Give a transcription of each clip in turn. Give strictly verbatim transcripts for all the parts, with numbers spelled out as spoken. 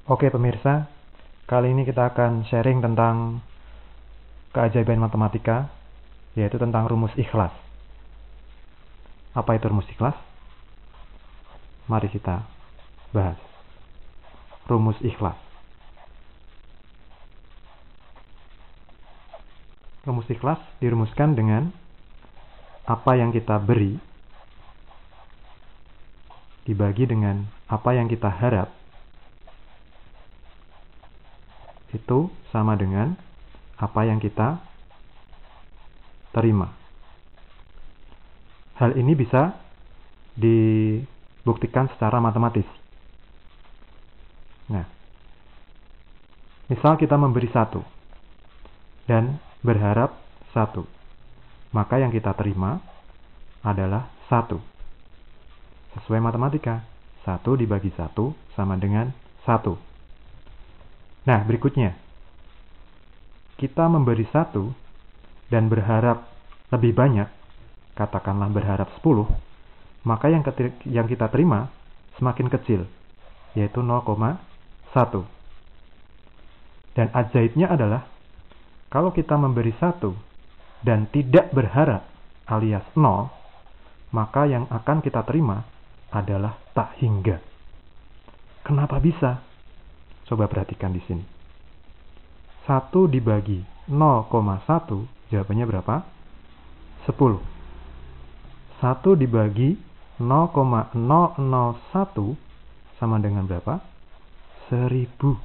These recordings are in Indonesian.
Oke pemirsa, kali ini kita akan sharing tentang keajaiban matematika, yaitu tentang rumus ikhlas. Apa itu rumus ikhlas? Mari kita bahas. Rumus ikhlas. Rumus ikhlas dirumuskan dengan apa yang kita beri dibagi dengan apa yang kita harap, itu sama dengan apa yang kita terima. Hal ini bisa dibuktikan secara matematis. Nah, misal kita memberi satu dan berharap satu, maka yang kita terima adalah satu. Sesuai matematika, satu dibagi satu sama dengan satu. Nah, berikutnya, kita memberi satu dan berharap lebih banyak, katakanlah berharap sepuluh, maka yang, yang kita terima semakin kecil, yaitu nol koma satu. Dan ajaibnya adalah, kalau kita memberi satu dan tidak berharap alias nol, maka yang akan kita terima adalah tak hingga. Kenapa bisa? Coba perhatikan di sini. satu dibagi nol koma satu, jawabannya berapa? sepuluh. satu dibagi nol koma nol nol satu sama dengan berapa? seribu.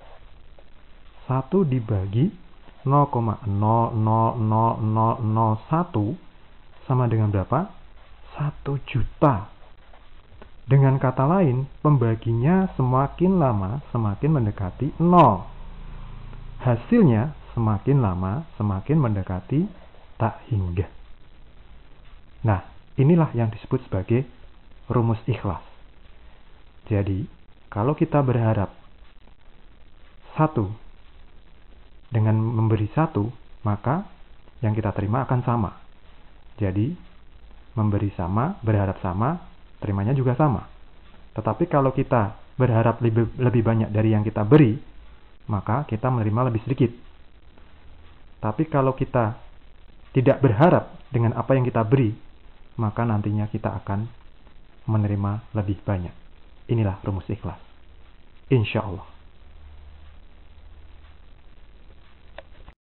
satu dibagi nol koma nol nol nol nol nol satu sama dengan berapa? satu juta. Dengan kata lain, pembaginya semakin lama semakin mendekati nol. Hasilnya semakin lama semakin mendekati tak hingga. Nah, inilah yang disebut sebagai rumus ikhlas. Jadi, kalau kita berharap satu dengan memberi satu, maka yang kita terima akan sama. Jadi, memberi sama, berharap sama, terimanya juga sama. Tetapi kalau kita berharap lebih, lebih banyak dari yang kita beri, maka kita menerima lebih sedikit. Tapi kalau kita tidak berharap dengan apa yang kita beri, maka nantinya kita akan menerima lebih banyak. Inilah rumus ikhlas. Insya Allah.